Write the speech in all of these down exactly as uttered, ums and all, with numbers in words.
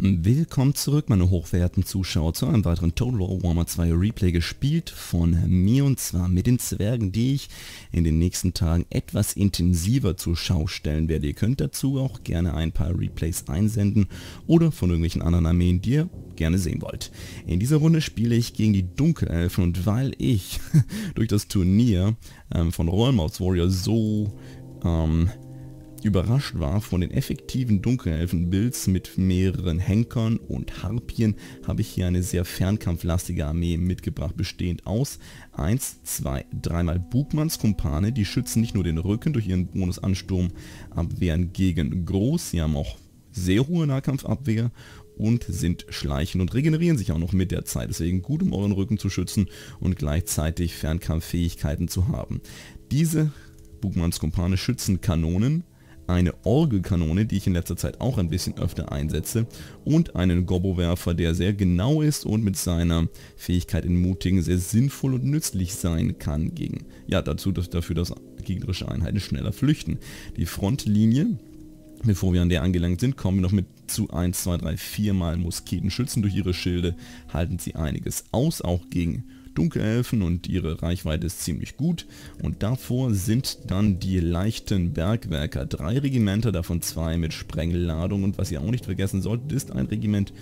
Willkommen zurück, meine hochverehrten Zuschauer, zu einem weiteren Total War Warhammer zwei Replay, gespielt von mir, und zwar mit den Zwergen, die ich in den nächsten Tagen etwas intensiver zur Schau stellen werde. Ihr könnt dazu auch gerne ein paar Replays einsenden oder von irgendwelchen anderen Armeen, die ihr gerne sehen wollt. In dieser Runde spiele ich gegen die Dunkelelfen, und weil ich durch das Turnier ähm, von Royal Warrior so ähm, überrascht war von den effektiven Dunkelelfen-Builds mit mehreren Henkern und Harpien, habe ich hier eine sehr fernkampflastige Armee mitgebracht, bestehend aus eins, zwei, dreimal Bugmannskumpane, die schützen nicht nur den Rücken durch ihren Bonusansturmabwehren gegen Groß, sie haben auch sehr hohe Nahkampfabwehr und sind schleichend und regenerieren sich auch noch mit der Zeit, deswegen gut, um euren Rücken zu schützen und gleichzeitig Fernkampffähigkeiten zu haben. Diese Bugmannskumpane schützen Kanonen, eine Orgelkanone, die ich in letzter Zeit auch ein bisschen öfter einsetze, und einen Gobbo-Werfer, der sehr genau ist und mit seiner Fähigkeit in Mutigen sehr sinnvoll und nützlich sein kann gegen, ja, dazu, dass, dafür, dass gegnerische Einheiten schneller flüchten. Die Frontlinie, bevor wir an der angelangt sind, kommen wir noch mit zu eins, zwei, drei, vier Mal Musketenschützen. Durch ihre Schilde halten sie einiges aus, auch gegen Dunkelelfen, und ihre Reichweite ist ziemlich gut. Und davor sind dann die leichten Bergwerker. Drei Regimenter, davon zwei mit Sprengladung. Und was ihr auch nicht vergessen solltet, ist ein Regiment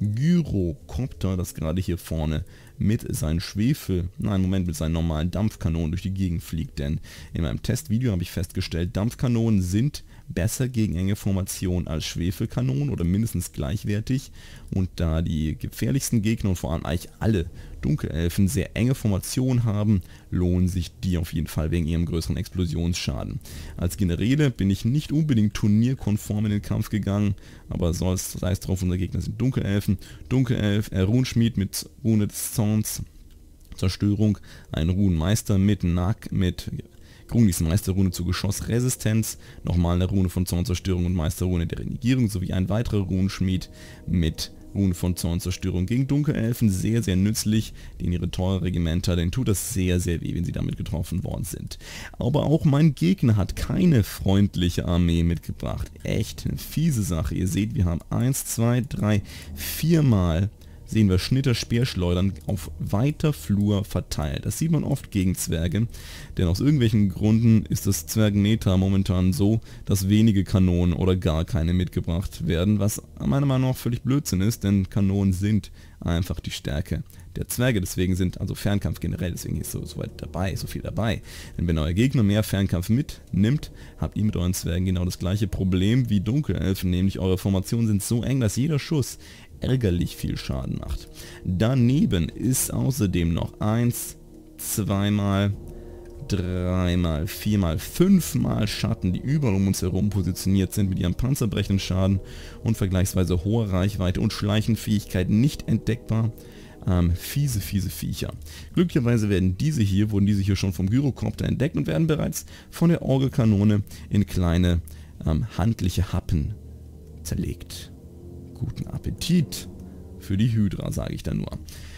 Gyrocopter, das gerade hier vorne mit seinen Schwefel, nein, Moment, mit seinen normalen Dampfkanonen durch die Gegend fliegt. Denn in meinem Testvideo habe ich festgestellt, Dampfkanonen sind besser gegen enge Formationen als Schwefelkanonen oder mindestens gleichwertig. Und da die gefährlichsten Gegner und vor allem eigentlich alle Dunkelelfen sehr enge Formationen haben, lohnen sich die auf jeden Fall wegen ihrem größeren Explosionsschaden. Als Generäle bin ich nicht unbedingt turnierkonform in den Kampf gegangen, aber sei es drauf, unser Gegner sind Dunkelelfen. Dunkelelf, äh, Runenschmied mit Rune des Zorns, Zerstörung, ein Runenmeister mit Nack, mit Grunis Meisterrune zur Geschossresistenz, nochmal eine Rune von Zornzerstörung und Meisterrune der Renegierung, sowie ein weiterer Runenschmied mit Rune von Zornzerstörung gegen Dunkelelfen, sehr, sehr nützlich, denn ihre teuren Regimenter, denen tut das sehr, sehr weh, wenn sie damit getroffen worden sind. Aber auch mein Gegner hat keine freundliche Armee mitgebracht. Echt eine fiese Sache. Ihr seht, wir haben eins, zwei, drei, vier Mal sehen wir Schnitter Speerschleudern auf weiter Flur verteilt. Das sieht man oft gegen Zwerge, denn aus irgendwelchen Gründen ist das Zwergenmeta momentan so, dass wenige Kanonen oder gar keine mitgebracht werden, was meiner Meinung nach völlig Blödsinn ist, denn Kanonen sind einfach die Stärke der Zwerge, deswegen sind, also Fernkampf generell, deswegen ist so, so weit dabei, so viel dabei. Denn wenn euer Gegner mehr Fernkampf mitnimmt, habt ihr mit euren Zwergen genau das gleiche Problem wie Dunkelelfen, nämlich eure Formationen sind so eng, dass jeder Schuss ärgerlich viel Schaden macht. Daneben ist außerdem noch eins, zweimal, dreimal, viermal, fünfmal Schatten, die überall um uns herum positioniert sind mit ihrem panzerbrechenden Schaden und vergleichsweise hoher Reichweite und Schleichenfähigkeit nicht entdeckbar. Ähm, fiese, fiese Viecher. Glücklicherweise werden diese hier, wurden diese hier schon vom Gyrocopter entdeckt und werden bereits von der Orgelkanone in kleine ähm, handliche Happen zerlegt. Guten Appetit für die Hydra, sage ich da nur.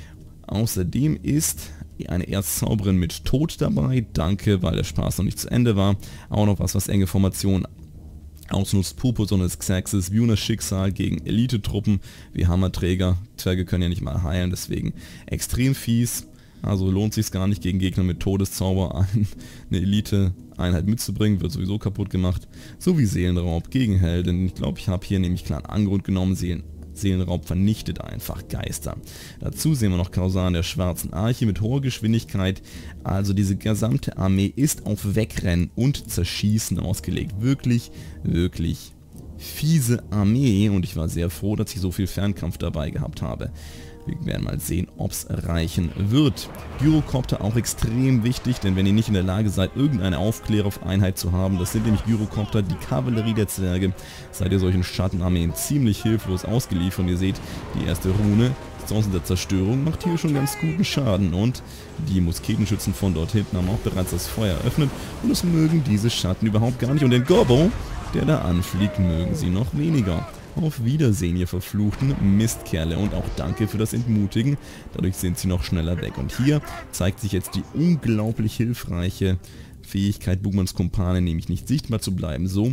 Außerdem ist eine Erzzauberin mit Tod dabei. Danke, weil der Spaß noch nicht zu Ende war. Auch noch was, was enge Formationen ausnutzt. Purpurson des Xerxes, Vunas Schicksal gegen Elite-Truppen wie Hammerträger. Zwerge können ja nicht mal heilen, deswegen extrem fies. Also lohnt sich gar nicht, gegen Gegner mit Todeszauber eine Elite-Einheit mitzubringen, wird sowieso kaputt gemacht. So wie Seelenraub gegen Helden. Ich glaube, ich habe hier nämlich klar einen Angrund genommen. Seelen, Seelenraub vernichtet einfach Geister. Dazu sehen wir noch Kausan der Schwarzen Arche mit hoher Geschwindigkeit. Also diese gesamte Armee ist auf Wegrennen und Zerschießen ausgelegt. Wirklich, wirklich fiese Armee, und ich war sehr froh, dass ich so viel Fernkampf dabei gehabt habe. Wir werden mal sehen, ob es reichen wird. Gyrocopter auch extrem wichtig, denn wenn ihr nicht in der Lage seid, irgendeine Aufklärereinheit zu haben, das sind nämlich Gyrocopter, die Kavallerie der Zwerge, seid ihr solchen Schattenarmeen ziemlich hilflos ausgeliefert. Und ihr seht, die erste Rune, Sonst der Zerstörung, macht hier schon ganz guten Schaden. Und die Musketenschützen von dort hinten haben auch bereits das Feuer eröffnet. Und das mögen diese Schatten überhaupt gar nicht. Und den Gobbo, der da anfliegt, mögen sie noch weniger. Auf Wiedersehen, ihr verfluchten Mistkerle, und auch danke für das Entmutigen, dadurch sind sie noch schneller weg. Und hier zeigt sich jetzt die unglaublich hilfreiche Fähigkeit Bugmannskumpane, nämlich nicht sichtbar zu bleiben, so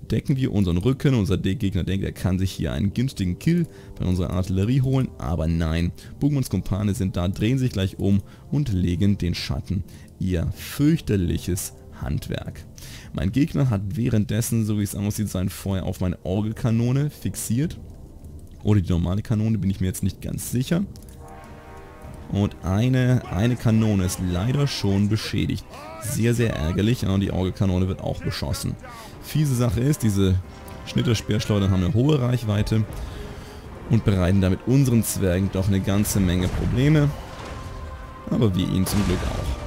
decken wir unseren Rücken. Unser Gegner denkt, er kann sich hier einen günstigen Kill bei unserer Artillerie holen, aber nein. Bugmans Kumpane sind da, drehen sich gleich um und legen den Schatten ihr fürchterliches Handwerk. Mein Gegner hat währenddessen, so wie es aussieht, sein Feuer auf meine Orgelkanone fixiert. Oder die normale Kanone, bin ich mir jetzt nicht ganz sicher. Und eine, eine Kanone ist leider schon beschädigt. Sehr, sehr ärgerlich. Und die Orgelkanone wird auch beschossen. Fiese Sache ist, diese Schnitterspeerschleudern haben eine hohe Reichweite und bereiten damit unseren Zwergen doch eine ganze Menge Probleme. Aber wir ihnen zum Glück auch.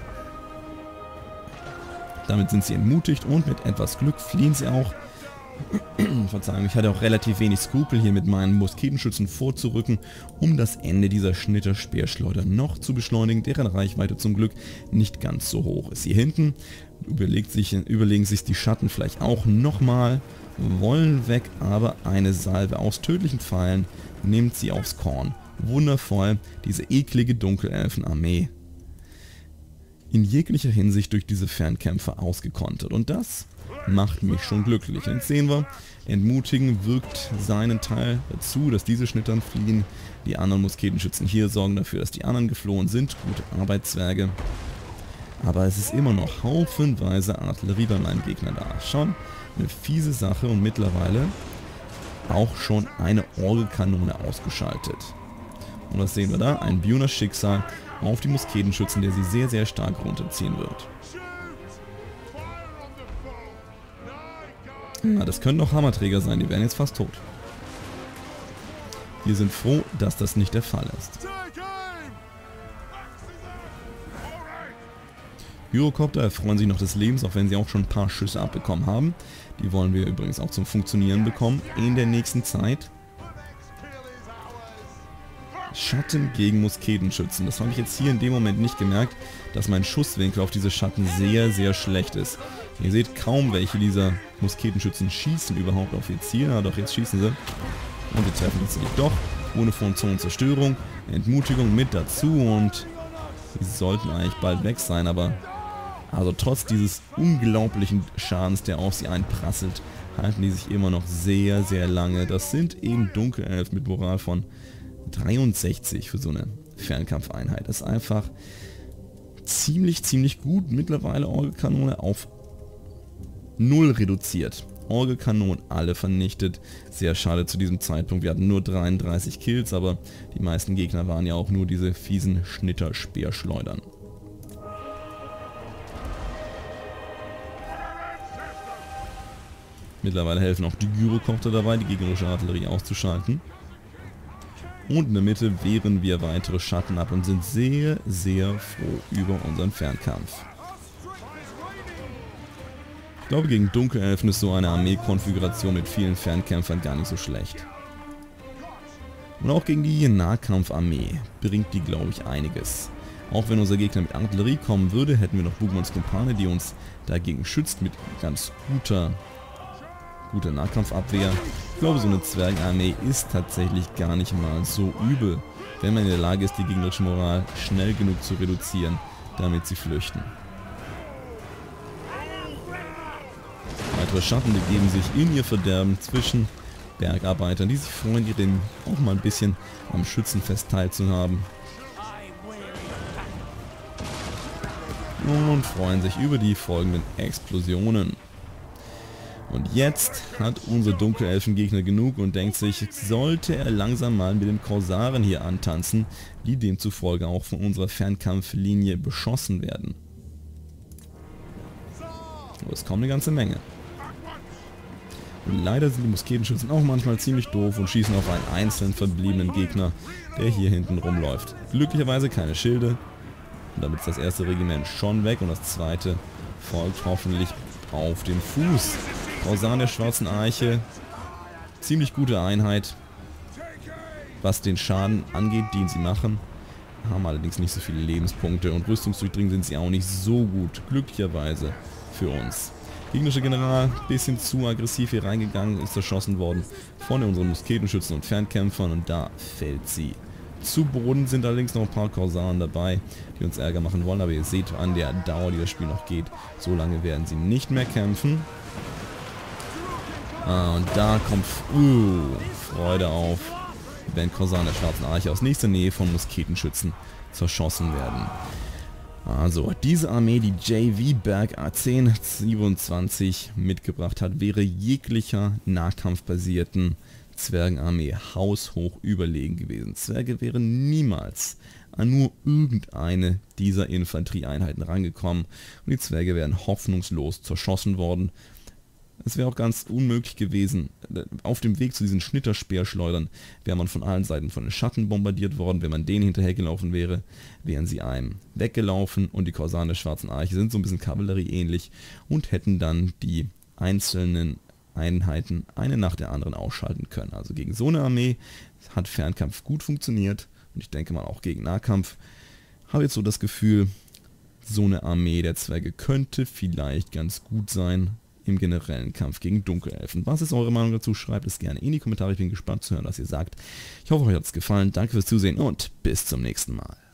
Damit sind sie entmutigt und mit etwas Glück fliehen sie auch. Verzeihung, ich hatte auch relativ wenig Skrupel, hier mit meinen Musketenschützen vorzurücken, um das Ende dieser Schnitterspeerschleuder noch zu beschleunigen, deren Reichweite zum Glück nicht ganz so hoch ist. Hier hinten überlegt sich, überlegen sich die Schatten vielleicht auch nochmal, wollen weg, aber eine Salve aus tödlichen Pfeilen nimmt sie aufs Korn. Wundervoll, diese eklige Dunkelelfenarmee in jeglicher Hinsicht durch diese Fernkämpfer ausgekontert. Und das macht mich schon glücklich. Jetzt sehen wir, entmutigen wirkt seinen Teil dazu, dass diese Schnittern fliehen. Die anderen Musketenschützen hier sorgen dafür, dass die anderen geflohen sind. Gute Arbeitszwerge. Aber es ist immer noch haufenweise Artillerie bei meinem Gegner da. Schon eine fiese Sache und mittlerweile auch schon eine Orgelkanone ausgeschaltet. Und was sehen wir da? Ein Bjunas Schicksal auf die Musketenschützen, der sie sehr, sehr stark runterziehen wird. Na, das können doch Hammerträger sein, die wären jetzt fast tot. Wir sind froh, dass das nicht der Fall ist. Gyrocopter erfreuen sich noch des Lebens, auch wenn sie auch schon ein paar Schüsse abbekommen haben. Die wollen wir übrigens auch zum Funktionieren bekommen in der nächsten Zeit. Schatten gegen Musketenschützen. Das habe ich jetzt hier in dem Moment nicht gemerkt, dass mein Schusswinkel auf diese Schatten sehr, sehr schlecht ist. Ihr seht kaum, welche dieser Musketenschützen schießen überhaupt auf ihr Ziel. Ja, doch, jetzt schießen sie. Und wir treffen jetzt nicht doch. Ohne Zonenzerstörung, Entmutigung mit dazu und die sollten eigentlich bald weg sein, aber also trotz dieses unglaublichen Schadens, der auf sie einprasselt, halten die sich immer noch sehr, sehr lange. Das sind eben Dunkelelfen mit Moral von dreiundsechzig für so eine Fernkampfeinheit. Das ist einfach ziemlich, ziemlich gut. Mittlerweile Orgelkanone auf null reduziert. Orgelkanonen alle vernichtet. Sehr schade zu diesem Zeitpunkt. Wir hatten nur dreiunddreißig Kills, aber die meisten Gegner waren ja auch nur diese fiesen Schnitterspeerschleudern. Mittlerweile helfen auch die Gyrocopter dabei, die gegnerische Artillerie auszuschalten. Und in der Mitte wehren wir weitere Schatten ab und sind sehr, sehr froh über unseren Fernkampf. Ich glaube, gegen Dunkelelfen ist so eine Armeekonfiguration mit vielen Fernkämpfern gar nicht so schlecht. Und auch gegen die Nahkampfarmee bringt die, glaube ich, einiges. Auch wenn unser Gegner mit Artillerie kommen würde, hätten wir noch Bugmans Kumpane, die uns dagegen schützt mit ganz guter, guter Nahkampfabwehr. Ich glaube, so eine Zwergenarmee ist tatsächlich gar nicht mal so übel, wenn man in der Lage ist, die gegnerische Moral schnell genug zu reduzieren, damit sie flüchten. Weitere Schatten begeben sich in ihr Verderben zwischen Bergarbeitern, die sich freuen, ihren auch mal ein bisschen am Schützenfest teilzuhaben. Und freuen sich über die folgenden Explosionen. Und jetzt hat unser Dunkelelfengegner genug und denkt sich, sollte er langsam mal mit den Korsaren hier antanzen, die demzufolge auch von unserer Fernkampflinie beschossen werden. Aber es kommt eine ganze Menge. Und leider sind die Musketenschützen auch manchmal ziemlich doof und schießen auf einen einzelnen verbliebenen Gegner, der hier hinten rumläuft. Glücklicherweise keine Schilde. Und damit ist das erste Regiment schon weg und das zweite folgt hoffentlich auf den Fuß. Korsaren der Schwarzen Arche, ziemlich gute Einheit, was den Schaden angeht, den sie machen, haben allerdings nicht so viele Lebenspunkte und rüstungsdurchdringend sind sie auch nicht so gut, glücklicherweise für uns. Gegnerischer General, bisschen zu aggressiv hier reingegangen, ist erschossen worden von unseren Musketenschützen und Fernkämpfern und da fällt sie. Zu Boden sind allerdings noch ein paar Korsaren dabei, die uns Ärger machen wollen, aber ihr seht an der Dauer, die das Spiel noch geht, so lange werden sie nicht mehr kämpfen. Ah, und da kommt uh, Freude auf, wenn Korsaren der Schwarzen Arche aus nächster Nähe von Musketenschützen zerschossen werden. Also, diese Armee, die J V Berg A zehn siebenundzwanzig mitgebracht hat, wäre jeglicher nahkampfbasierten Zwergenarmee haushoch überlegen gewesen. Zwerge wären niemals an nur irgendeine dieser Infanterieeinheiten rangekommen und die Zwerge wären hoffnungslos zerschossen worden. Es wäre auch ganz unmöglich gewesen, auf dem Weg zu diesen Schnitterspeerschleudern wäre man von allen Seiten von den Schatten bombardiert worden. Wenn man denen hinterhergelaufen wäre, wären sie einem weggelaufen und die Korsaren der Schwarzen Arche sind so ein bisschen Kavallerie-ähnlich und hätten dann die einzelnen Einheiten eine nach der anderen ausschalten können. Also gegen so eine Armee hat Fernkampf gut funktioniert und ich denke mal auch gegen Nahkampf. Habe jetzt so das Gefühl, so eine Armee der Zwerge könnte vielleicht ganz gut sein im generellen Kampf gegen Dunkelelfen. Was ist eure Meinung dazu? Schreibt es gerne in die Kommentare. Ich bin gespannt zu hören, was ihr sagt. Ich hoffe, euch hat es gefallen. Danke fürs Zusehen und bis zum nächsten Mal.